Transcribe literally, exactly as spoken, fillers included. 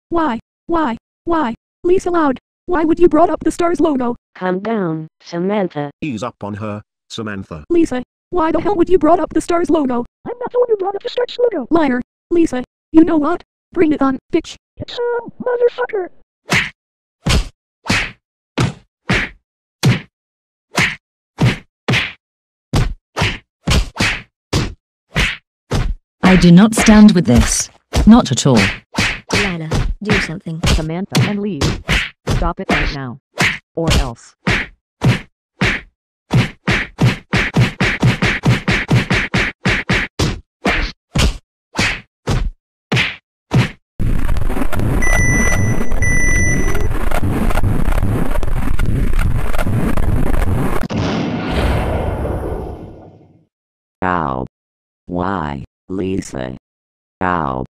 Why? Why? Why? Lisa loud. Why would you brought up the STARS logo? Calm down, Samantha. Ease up on her, Samantha. Lisa, why the hell would you brought up the STARS logo? I'm not the one who brought up the STARS logo. Liar. Lisa, you know what? Bring it on, bitch. It's um, motherfucker. I do not stand with this. Not at all. Delilah, do something. Samantha, and leave. Stop it right now. Or else. Ow. Why, Lisa? Ow.